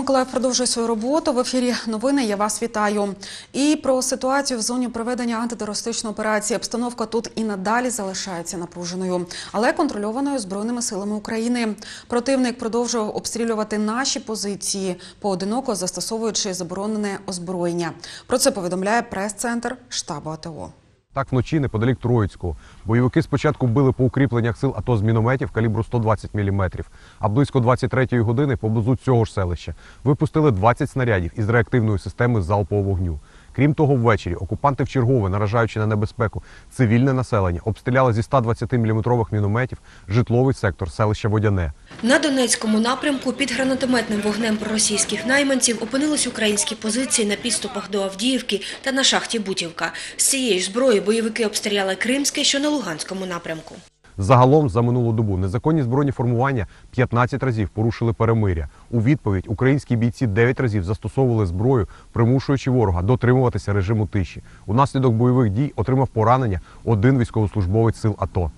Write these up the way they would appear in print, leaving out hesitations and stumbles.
Миколаїв продовжує свою роботу. В ефірі новини. Я вас вітаю. І про ситуацію в зоні проведення антитерористичної операції. Обстановка тут і надалі залишається напруженою, але контрольованою Збройними силами України. Противник продовжує обстрілювати наші позиції, поодиноко застосовуючи заборонене озброєння. Про це повідомляє прес-центр штабу АТО. Так, вночі неподалік Троїцького. Бойовики спочатку били по укріпленнях сил АТО з мінометів калібру 120 мм, а близько 23-ї години поблизу цього ж селища випустили 20 снарядів із реактивної системи залпового вогню. Крім того, ввечері окупанти вчергове, наражаючи на небезпеку цивільне населення, обстріляли зі 120-мм мінометів житловий сектор селища Водяне. На Донецькому напрямку під гранатометним вогнем проросійських найманців опинились українські позиції на підступах до Авдіївки та на шахті Бутівка. З цієї ж зброї бойовики обстріляли Кримське, що на Луганському напрямку. Загалом за минулу добу незаконні збройні формування 15 разів порушили перемиря. У відповідь українські бійці 9 разів застосовували зброю, примушуючи ворога дотримуватися режиму тиші. Унаслідок бойових дій отримав поранення один військовослужбовець сил АТО.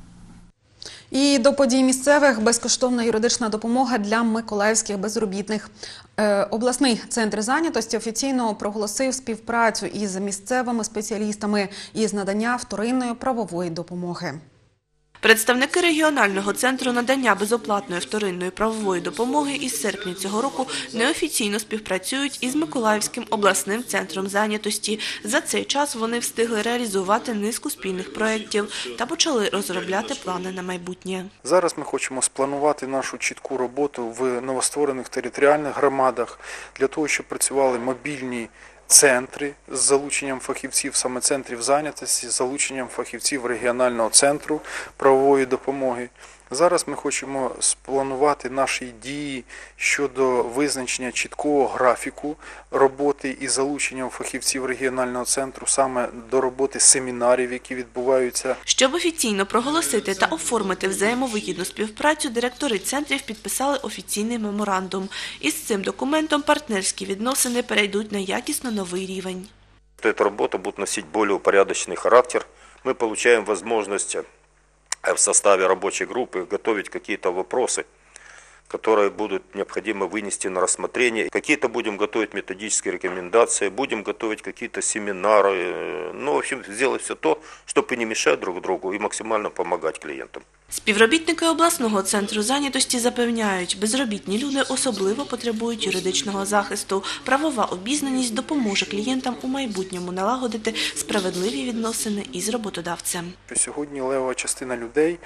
І до подій місцевих – безкоштовна юридична допомога для миколаївських безробітних. Обласний центр зайнятості офіційно проголосив співпрацю із місцевими спеціалістами із надання вторинної правової допомоги. Представники регіонального центру надання безоплатної вторинної правової допомоги із серпня цього року неофіційно співпрацюють із Миколаївським обласним центром зайнятості. За цей час вони встигли реалізувати низку спільних проєктів та почали розробляти плани на майбутнє. Зараз ми хочемо спланувати нашу чітку роботу в новостворених територіальних громадах для того, щоб працювали мобільні центри з залученням фахівців, саме центрів зайнятості, з залученням фахівців регіонального центру правової допомоги. Зараз ми хочемо спланувати наші дії щодо визначення чіткого графіку роботи із залученням фахівців регіонального центру саме до роботи семінарів, які відбуваються. Щоб офіційно проголосити та оформити взаємовигідну співпрацю, директори центрів підписали офіційний меморандум. Із цим документом партнерські відносини перейдуть на якісно новий рівень. Ця робота буде носити більш упорядочений характер. Ми отримаємо можливість в составе рабочей группы готовить какие-то вопросы, которые будут необходимо вынести на рассмотрение. Какие-то будем готовить методические рекомендации, будем готовить какие-то семинары. Ну, в общем, сделать все то, чтобы не мешать друг другу и максимально помогать клиентам. Співробітники обласного центру зайнятості запевняють, безробітні люди особливо потребують юридичного захисту. Правова обізнаність допоможе клієнтам у майбутньому налагодити справедливі відносини із роботодавцем. Сьогодні левова частина людей,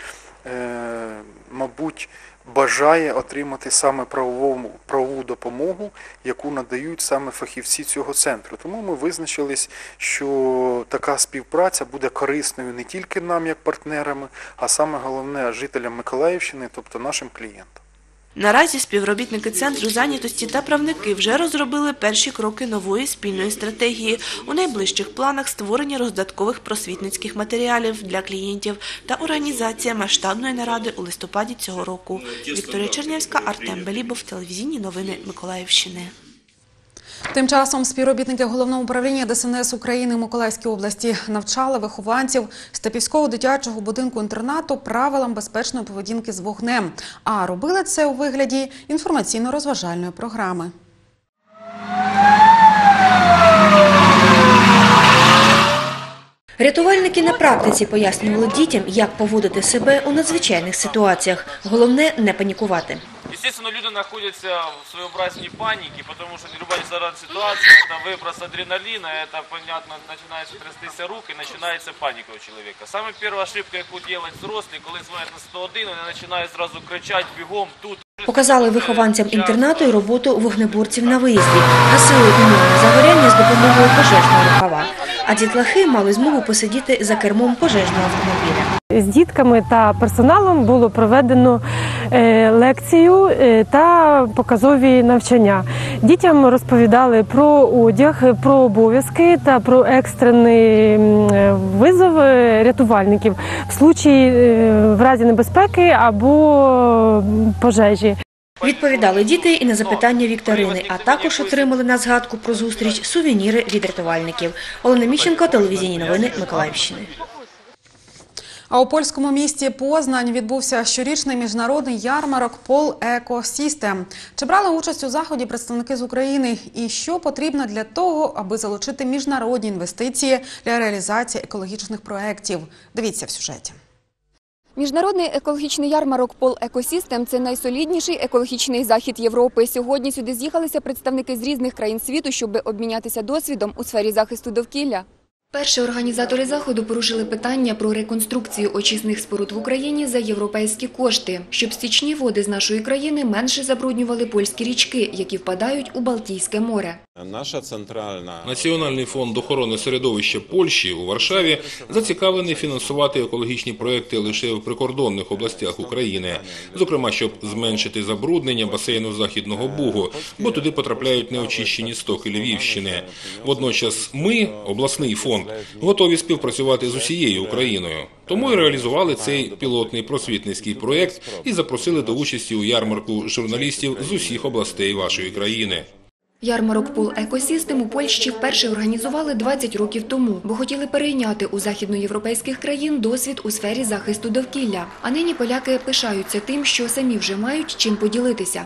мабуть, бажає отримати саме правову допомогу, яку надають саме фахівці цього центру. Тому ми визначились, що така співпраця буде корисною не тільки нам, як партнерами, а саме головне жителям Миколаївщини, тобто нашим клієнтам. Наразі співробітники центру зайнятості та правники вже розробили перші кроки нової спільної стратегії. У найближчих планах створення роздаткових просвітницьких матеріалів для клієнтів та організація масштабної наради у листопаді цього року. Вікторія Чернявська, Артем Белібов, телевізійні новини Миколаївщини. Тим часом співробітники Головного управління ДСНС України в Миколаївській області навчали вихованців Степівського дитячого будинку-інтернату правилам безпечної поведінки з вогнем. А робили це у вигляді інформаційно-розважальної програми. Рятувальники на практиці пояснювали дітям, як поводити себе у надзвичайних ситуаціях. Головне – не панікувати. Естественно, люди находятся в своеобразній панике, потому что любая ситуация – это выброс адреналина, это, понятно, начинается трястися руки, начинается паника у человека. Самая первая ошибка, яку делать взрослі, коли дзвонять на 101, вони починають зразу кричати бігом тут. Показали вихованцям інтернату і роботу вогнеборців на виїзді. Гасили умовне загоряння з допомогою пожежного рукава. А дітлахи мали змогу посидіти за кермом пожежного автомобіля. З дітками та персоналом було проведено лекцію та показові навчання. Дітям розповідали про одяг, про обов'язки та про екстрений визов рятувальників в разі небезпеки або пожежі. Відповідали діти і на запитання вікторини, а також отримали на згадку про зустріч сувеніри від рятувальників. Олена Міщенко, телевізійні новини Миколаївщини. А у польському місті Познань відбувся щорічний міжнародний ярмарок Pol Ecosystem. Чи брали участь у заході представники з України? І що потрібно для того, аби залучити міжнародні інвестиції для реалізації екологічних проєктів? Дивіться в сюжеті. Міжнародний екологічний ярмарок Pol Ecosystem – це найсолідніший екологічний захід Європи. Сьогодні сюди з'їхалися представники з різних країн світу, щоб обмінятися досвідом у сфері захисту довкілля. Перші організатори заходу порушили питання про реконструкцію очисних споруд в Україні за європейські кошти, щоб стічні води з нашої країни менше забруднювали польські річки, які впадають у Балтійське море. Національний фонд охорони середовища Польщі у Варшаві зацікавлений фінансувати екологічні проекти лише в прикордонних областях України, зокрема, щоб зменшити забруднення басейну Західного Бугу, бо туди потрапляють неочищені стоки Львівщини. Водночас ми, обласний фонд, готові співпрацювати з усією Україною. Тому і реалізували цей пілотний просвітницький проєкт і запросили до участі у ярмарку журналістів з усіх областей вашої країни. Ярмарок Pol Ecosystem у Польщі вперше організували 20 років тому, бо хотіли перейняти у західноєвропейських країн досвід у сфері захисту довкілля. А нині поляки пишаються тим, що самі вже мають чим поділитися.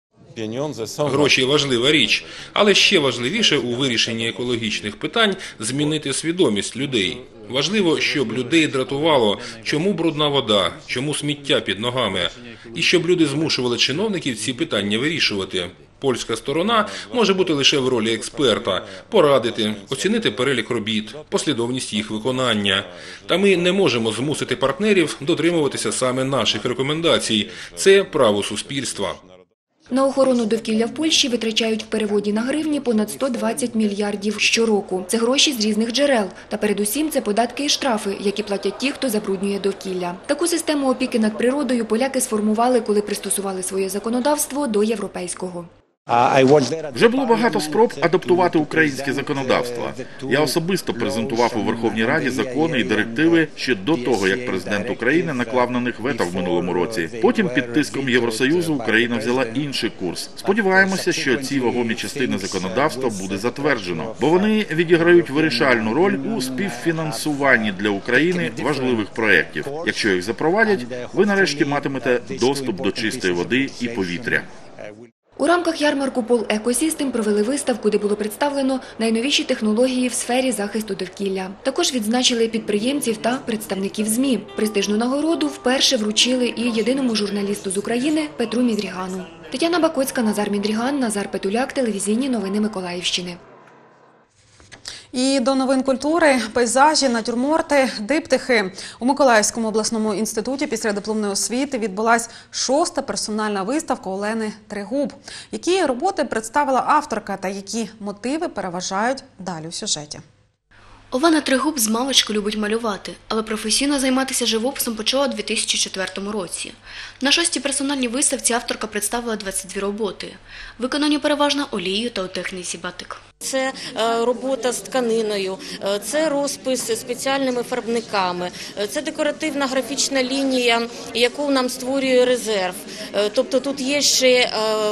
Гроші – важлива річ, але ще важливіше у вирішенні екологічних питань – змінити свідомість людей. Важливо, щоб людей дратувало, чому брудна вода, чому сміття під ногами, і щоб люди змушували чиновників ці питання вирішувати. Польська сторона може бути лише в ролі експерта, порадити, оцінити перелік робіт, послідовність їх виконання. Та ми не можемо змусити партнерів дотримуватися саме наших рекомендацій. Це право суспільства. На охорону довкілля в Польщі витрачають в переводі на гривні понад 120 мільярдів щороку. Це гроші з різних джерел. Та передусім це податки і штрафи, які платять ті, хто забруднює довкілля. Таку систему опіки над природою поляки сформували, коли пристосували своє законодавство до європейського. Вже було багато спроб адаптувати українське законодавство. Я особисто презентував у Верховній Раді закони і директиви ще до того, як президент України наклав на них вето в минулому році. Потім під тиском Євросоюзу Україна взяла інший курс. Сподіваємося, що ці вагомі частини законодавства буде затверджено, бо вони відіграють вирішальну роль у співфінансуванні для України важливих проєктів. Якщо їх запровадять, ви нарешті матимете доступ до чистої води і повітря. У рамках ярмарку Pol Ecosystem провели виставку, де було представлено найновіші технології в сфері захисту довкілля. Також відзначили підприємців та представників ЗМІ. Престижну нагороду вперше вручили і єдиному журналісту з України Петру Мідрігану. Тетяна Бакоцька, Назар Мідріган, Назар Петуляк, телевізійні новини Миколаївщини. І до новин культури – пейзажі, натюрморти, диптихи. У Миколаївському обласному інституті післядипломної освіти відбулась 6-та персональна виставка Олени Трегуб. Які роботи представила авторка та які мотиви переважають далі у сюжеті. Олена Трегуб змалечку любить малювати, але професійно займатися живописом почала у 2004 році. На 6-й персональній виставці авторка представила 22 роботи, виконані переважно олією та у техніці батик. Це робота з тканиною, це розпис спеціальними фарбниками, це декоративна графічна лінія, яку нам створює резерв. Тобто тут є ще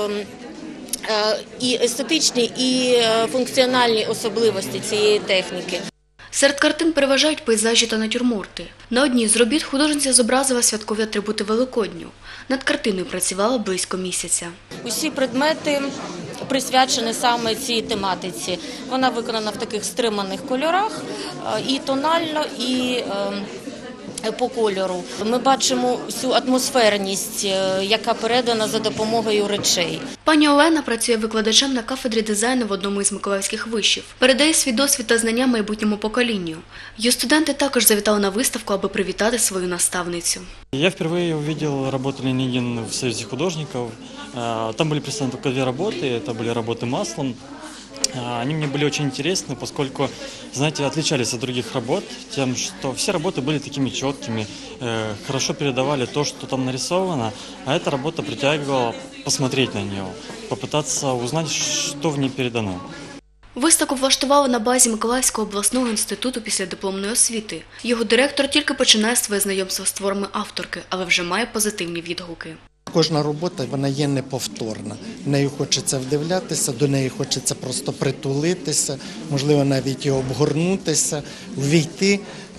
і естетичні, і функціональні особливості цієї техніки. Серед картин переважають пейзажі та натюрморти. На одній з робіт художниця зобразила святкові атрибути Великодню. Над картиною працювала близько місяця. Усі предмети присвячені саме цій тематиці. Вона виконана в таких стриманих кольорах, і тонально, і по кольору. Ми бачимо всю атмосферність, яка передана за допомогою речей. Пані Олена працює викладачем на кафедрі дизайну в одному із миколаївських вишів. Передає свій досвід та знання майбутньому поколінню. Її студенти також завітали на виставку, аби привітати свою наставницю. Я впервые увидел работу Ленигин в Союзе художников. Там были представлены только 2 работы, это были работы маслом. Они мне были очень интересны, поскольку, знаете, отличались от других работ тем, что все работы были такими четкими, хорошо передавали то, что там нарисовано, а эта работа притягивала посмотреть на нее, попытаться узнать, что в ней передано. Виставку влаштували на базі Миколаївського обласного інституту післядипломної освіти. Його директор тільки починає своє знайомство з творами авторки, але вже має позитивні відгуки. Кожна робота, вона є неповторна. В неї хочеться вдивлятися, до неї хочеться просто притулитися, можливо, навіть і обгорнутися, ввійти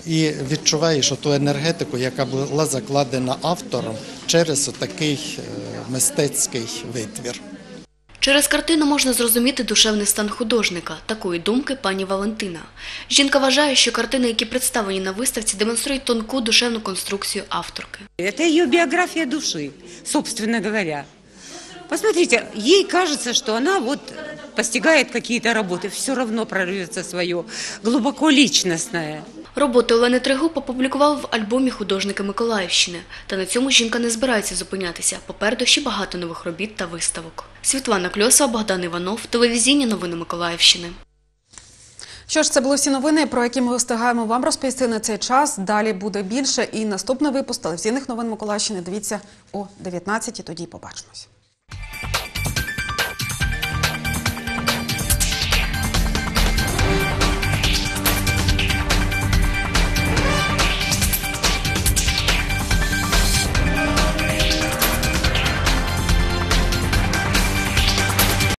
і відчуваєш ту енергетику, яка була закладена автором через такий мистецький витвір. Через картину можна зрозуміти душевний стан художника. Такої думки пані Валентина. Жінка вважає, що картини, які представлені на виставці, демонструють тонку душевну конструкцію авторки. Это ее биография души, собственно говоря. Посмотрите, ей кажется, что она вот постигает какие-то работы, все равно прорвется свое, глубоко личностное. Роботи Олени Трегуб опублікували в альбомі художники Миколаївщини. Та на цьому жінка не збирається зупинятися. Попереду ще багато нових робіт та виставок. Світлана Кльосова, Богдан Іванов, телевізійні новини Миколаївщини. Що ж, це були всі новини, про які ми встигаємо вам розповісти на цей час. Далі буде більше. І наступний випуск телевізійних новин Миколаївщини дивіться о 19-й. Тоді побачимось.